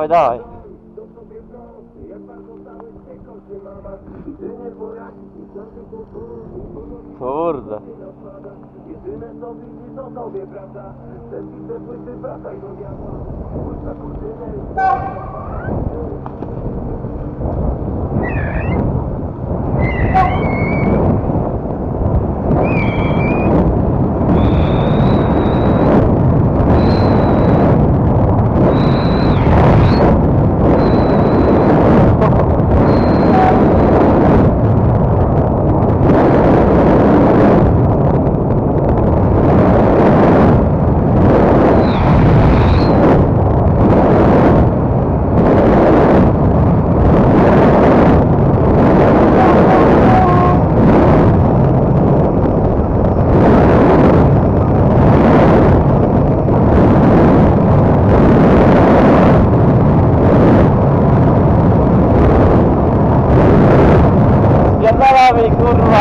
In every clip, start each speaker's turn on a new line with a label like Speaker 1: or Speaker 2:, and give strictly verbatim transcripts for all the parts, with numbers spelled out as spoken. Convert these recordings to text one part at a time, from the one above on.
Speaker 1: Dawaj, dawaj. Kurde. Spierdalamy, kurwa!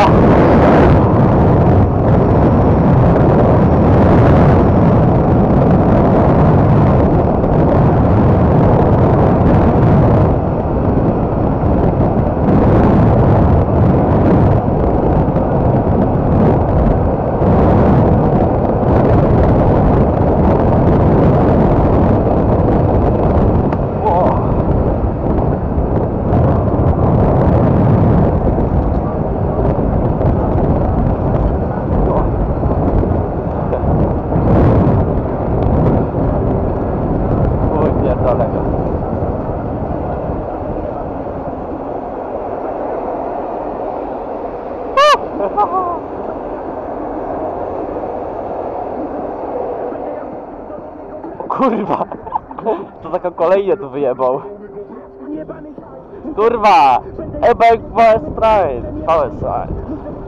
Speaker 1: Kurwa! To taka kolejnie tu wyjebał. Kurwa! Ebek Westtrain! Pałeside!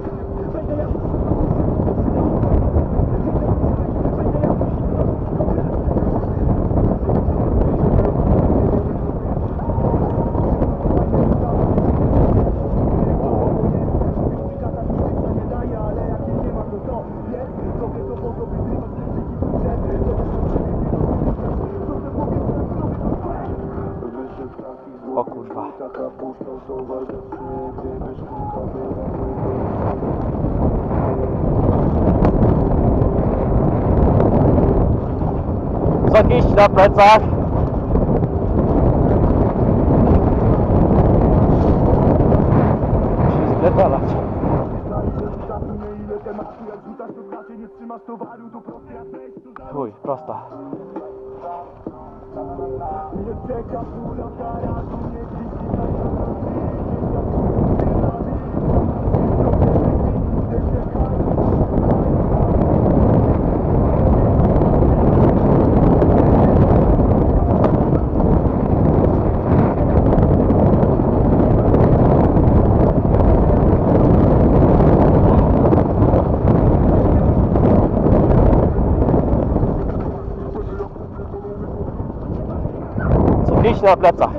Speaker 1: O kurwa. Zakiś na plecach. Muszę spierdalać. Chuj, prosta. Iść na plecach.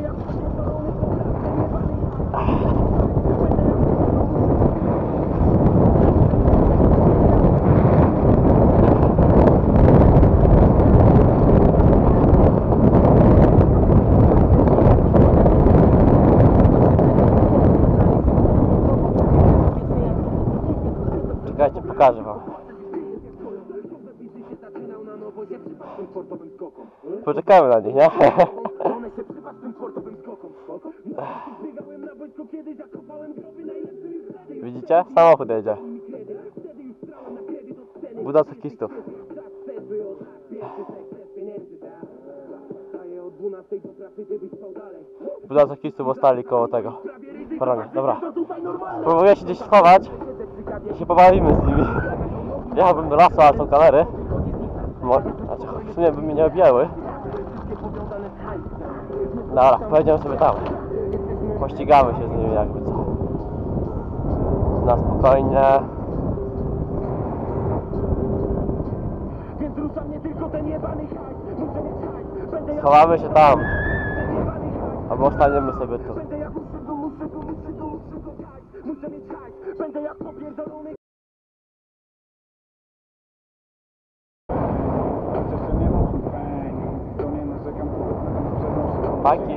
Speaker 1: Czekajcie, pokażę wam. Poczekamy na nich, nie? Widzicie? Samochód jedzie. Buda cykistów. Buda cykistów ostali koło tego. Poranie. Dobra. Próbuję się gdzieś schować i się pobawimy z nimi. Jechałbym do lasu, ale są kamery. Znaczy, w sumie by mnie nie obijały. Dobra, pojedziemy sobie tam. Pościgamy się z nimi jakby co. Na spokojnie. Schowamy się tam. Albo ostaniemy sobie tu. chłopaki.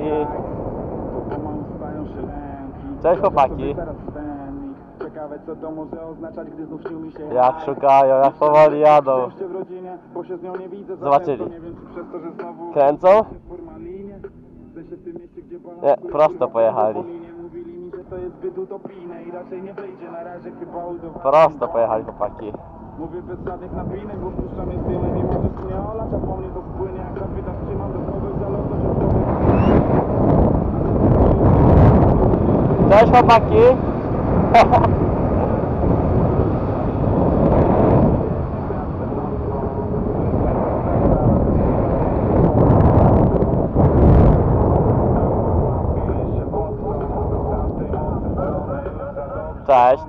Speaker 1: Cześć chłopaki.
Speaker 2: Ciekawe co to może oznaczać, gdy znów śnił mi się
Speaker 1: Jak szukają, jak powoli jadą.
Speaker 2: w rodzinie, bo się z nią nie widzę.
Speaker 1: Zobaczyli.
Speaker 2: Nie wiem, czy przez to, że znowu
Speaker 1: Kręcą?
Speaker 2: formalnie, w sensie w tym mieście, gdzie
Speaker 1: Nie, prosto pojechali.
Speaker 2: mówili mi, że to jest zbyt utopijne i raczej nie wyjdzie na razie chyba udowodnić.
Speaker 1: Prosto pojechali chłopaki.
Speaker 2: Mówię bez żadnych napinek, bo puszczam je z tyłem i możesz mnie olać, a po mnie to wpłynie, jak zapytasz, czy mam do kogoś zalotać odpowiedź.
Speaker 1: Cześć chłopaki. Cześć.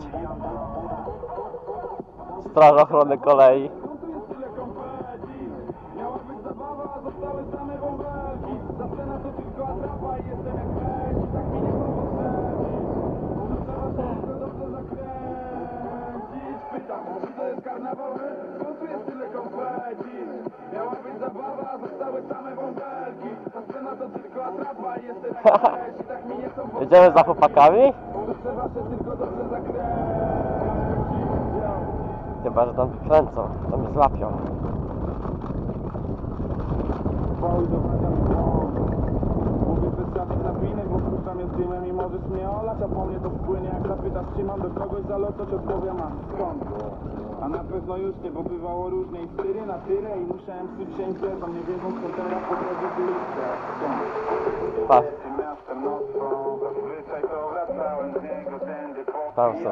Speaker 1: Straż Ochrony Kolei.
Speaker 2: Miała być zabawa, a zostały same bąbelki. Zawsze na to tylko atrapa i jestem jak weź i tak mi nie są potrzebni. Może trzeba się tylko dobrze zakręcić. Pytam, czy to jest karnawały? Skąd tu jest tyle konfetti? Miała być zabawa, a zostały same bąbelki. Ta scena to tylko atrapa i jestem jak weź i tak mi nie są potrzebni.
Speaker 1: Jedziemy za chłopakami?
Speaker 2: Może trzeba się tylko dobrze zakręcić.
Speaker 1: Chyba, że tam wykręcą, to mnie złapią.
Speaker 2: Mówię bez żadnych napinek, bo puszczam je z dymem i możesz mnie olać, a po mnie to wpłynie, jak zapytasz, czy mam do kogoś zalotać, odpowiem, a skąd? A na pewno już nie, bo bywało różnie i z tyry na tyrę i musiałem psuć się imprezą, nie wiedząc co teraz po drodze wyjście.
Speaker 1: Patrz.
Speaker 2: Miastem nocą, zazwyczaj to wracałem z niego tędy po
Speaker 1: Tam są.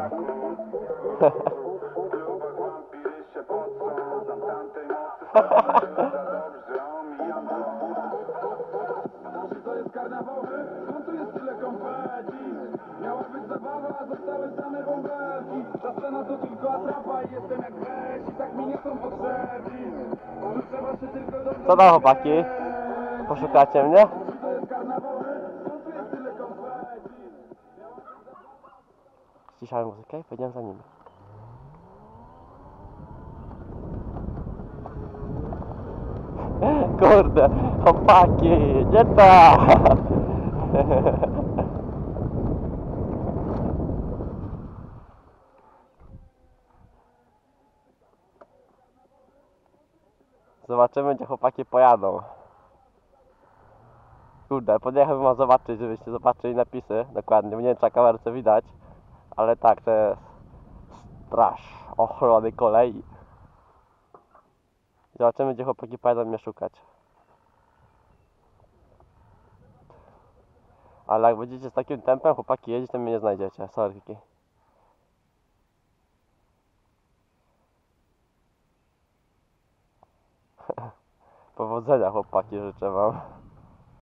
Speaker 2: klubach wampiry się pocą, tam tamtej nocy stałem za dobrze, omijam to. Czy to jest karnawały? Skąd tu jest tyle konfetti? Miała być zabawa, a zostały same bąbelki. Ta scena to tylko atrapa i jestem jak weź i tak mi nie są potrzebni. Może trzeba się tylko dobrze
Speaker 1: Co tam chłopaki? Poszukacie mnie?
Speaker 2: Czy to jest karnawały? Skąd tu jest tyle konfetti?
Speaker 1: Ściszałem muzykę i powiedziałem za nimi. Kurde, chłopaki, nie tak! Zobaczymy, gdzie chłopaki pojadą. Kurde, podjechałbym mam zobaczyć, żebyście zobaczyli napisy dokładnie, bo nie wiem, czy na kamerce widać, ale tak, to jest Straż Ochrony Kolei. Zobaczymy, gdzie chłopaki pojadą mnie szukać. Ale jak będziecie z takim tempem chłopaki jeździć, to mnie nie znajdziecie, sorry. Powodzenia chłopaki życzę wam.